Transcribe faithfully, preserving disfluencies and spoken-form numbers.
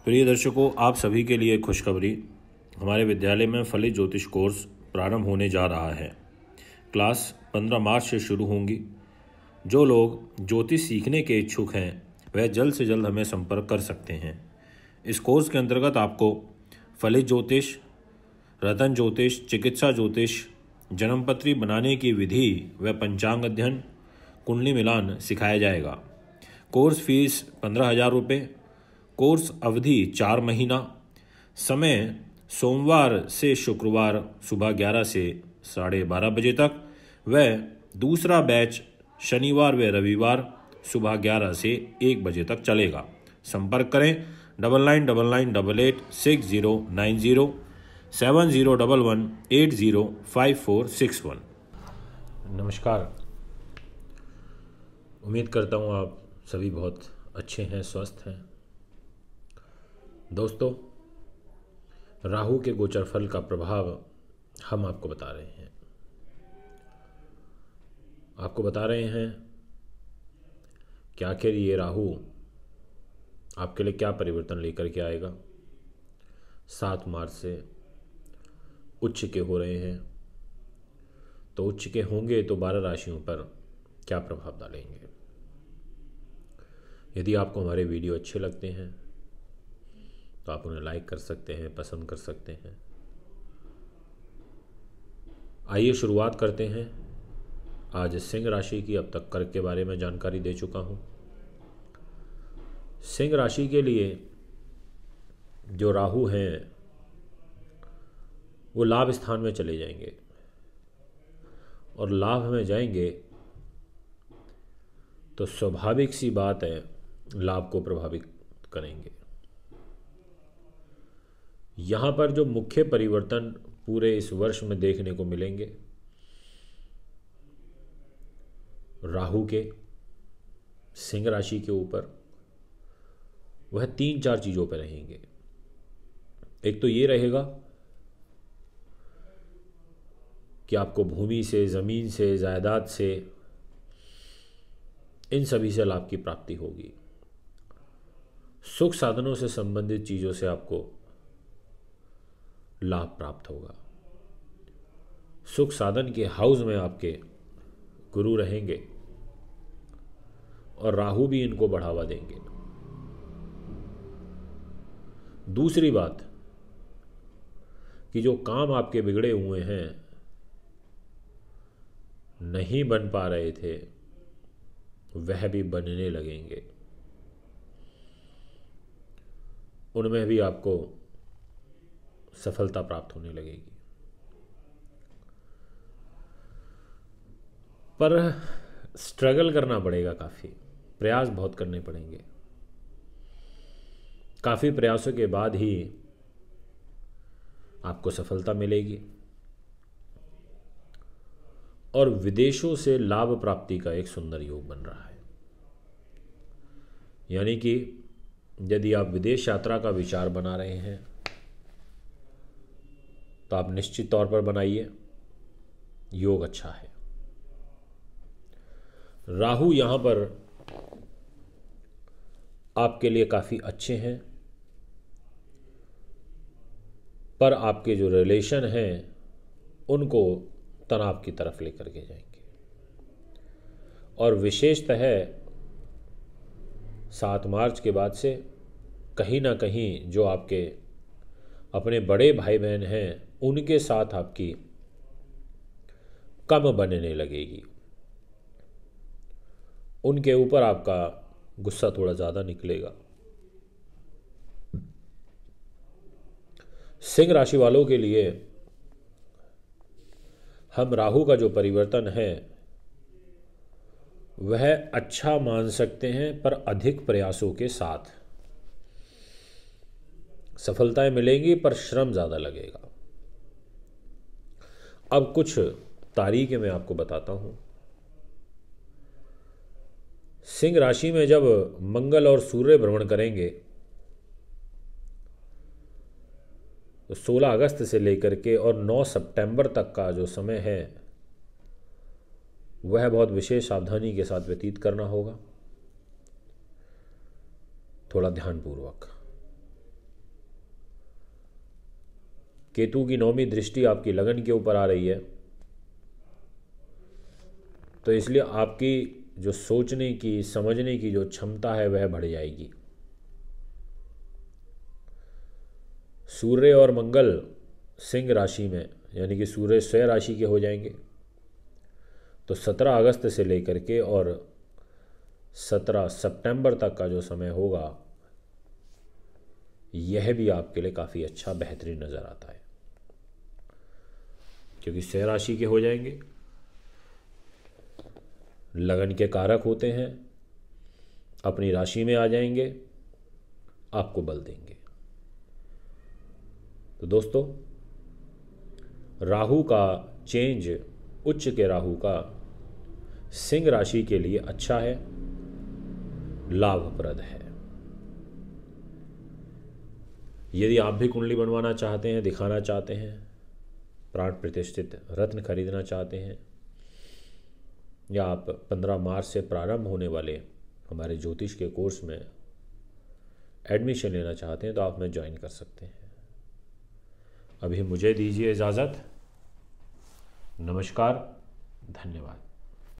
प्रिय दर्शकों, आप सभी के लिए खुशखबरी। हमारे विद्यालय में फलित ज्योतिष कोर्स प्रारंभ होने जा रहा है। क्लास पंद्रह मार्च से शुरू होंगी। जो लोग ज्योतिष सीखने के इच्छुक हैं वह जल्द से जल्द हमें संपर्क कर सकते हैं। इस कोर्स के अंतर्गत आपको फलित ज्योतिष, रतन ज्योतिष, चिकित्सा ज्योतिष, जन्मपत्री बनाने की विधि व पंचांग अध्ययन, कुंडली मिलान सिखाया जाएगा। कोर्स फीस पंद्रह हजार रुपये। कोर्स अवधि चार महीना। समय सोमवार से शुक्रवार सुबह ग्यारह से साढ़े बारह बजे तक व दूसरा बैच शनिवार व रविवार सुबह ग्यारह से एक बजे तक चलेगा। संपर्क करें double nine double nine double eight six zero nine zero seven zero double one eight zero five four six one. नमस्कार, उम्मीद करता हूँ आप सभी बहुत अच्छे हैं, स्वस्थ हैं। दोस्तों, राहु के गोचर फल का प्रभाव हम आपको बता रहे हैं। आपको बता रहे हैं कि आखिर ये राहु आपके लिए क्या परिवर्तन लेकर के आएगा। सात मार्च से उच्च के हो रहे हैं, तो उच्च के होंगे तो बारह राशियों पर क्या प्रभाव डालेंगे। यदि आपको हमारे वीडियो अच्छे लगते हैं तो आप उन्हें लाइक कर सकते हैं, पसंद कर सकते हैं। आइए शुरुआत करते हैं। आज सिंह राशि की अब तक कर्क के बारे में जानकारी दे चुका हूं। सिंह राशि के लिए जो राहु हैं वो लाभ स्थान में चले जाएंगे और लाभ में जाएंगे तो स्वाभाविक सी बात है, लाभ को प्रभावित करेंगे। यहां पर जो मुख्य परिवर्तन पूरे इस वर्ष में देखने को मिलेंगे, राहु के सिंह राशि के ऊपर, वह तीन चार चीजों पर रहेंगे। एक तो ये रहेगा कि आपको भूमि से, जमीन से, जायदाद से, इन सभी से लाभ की प्राप्ति होगी। सुख साधनों से संबंधित चीजों से आपको लाभ प्राप्त होगा। सुख साधन के हाउस में आपके गुरु रहेंगे और राहु भी इनको बढ़ावा देंगे। दूसरी बात कि जो काम आपके बिगड़े हुए हैं, नहीं बन पा रहे थे, वह भी बनने लगेंगे। उनमें भी आपको सफलता प्राप्त होने लगेगी। पर स्ट्रगल करना पड़ेगा, काफ़ी प्रयास बहुत करने पड़ेंगे। काफ़ी प्रयासों के बाद ही आपको सफलता मिलेगी और विदेशों से लाभ प्राप्ति का एक सुंदर योग बन रहा है। यानी कि यदि आप विदेश यात्रा का विचार बना रहे हैं तो आप निश्चित तौर पर बनाइए, योग अच्छा है। राहु यहां पर आपके लिए काफी अच्छे हैं, पर आपके जो रिलेशन हैं उनको तनाव की तरफ लेकर के जाएंगे। और विशेषतः सात मार्च के बाद से कहीं ना कहीं जो आपके अपने बड़े भाई बहन हैं उनके साथ आपकी कम बनने लगेगी। उनके ऊपर आपका गुस्सा थोड़ा ज़्यादा निकलेगा। सिंह राशि वालों के लिए हम राहु का जो परिवर्तन है वह अच्छा मान सकते हैं, पर अधिक प्रयासों के साथ सफलताएं मिलेंगी, पर श्रम ज़्यादा लगेगा। अब कुछ तारीखें मैं आपको बताता हूं। सिंह राशि में जब मंगल और सूर्य भ्रमण करेंगे तो सोलह अगस्त से लेकर के और नौ सितंबर तक का जो समय है वह बहुत विशेष सावधानी के साथ व्यतीत करना होगा, थोड़ा ध्यानपूर्वक। केतु की नौवीं दृष्टि आपकी लगन के ऊपर आ रही है, तो इसलिए आपकी जो सोचने की, समझने की जो क्षमता है वह बढ़ जाएगी। सूर्य और मंगल सिंह राशि में, यानी कि सूर्य स्वयं राशि के हो जाएंगे। तो सत्रह अगस्त से लेकर के और सत्रह सितंबर तक का जो समय होगा यह भी आपके लिए काफ़ी अच्छा, बेहतरीन नज़र आता है, क्योंकि स्वयं राशि के हो जाएंगे, लगन के कारक होते हैं, अपनी राशि में आ जाएंगे, आपको बल देंगे। तो दोस्तों, राहु का चेंज, उच्च के राहु का सिंह राशि के लिए अच्छा है, लाभप्रद है। यदि आप भी कुंडली बनवाना चाहते हैं, दिखाना चाहते हैं, प्राण प्रतिष्ठित रत्न खरीदना चाहते हैं, या आप पंद्रह मार्च से प्रारंभ होने वाले हमारे ज्योतिष के कोर्स में एडमिशन लेना चाहते हैं, तो आप में ज्वाइन कर सकते हैं। अभी मुझे दीजिए इजाज़त। नमस्कार, धन्यवाद।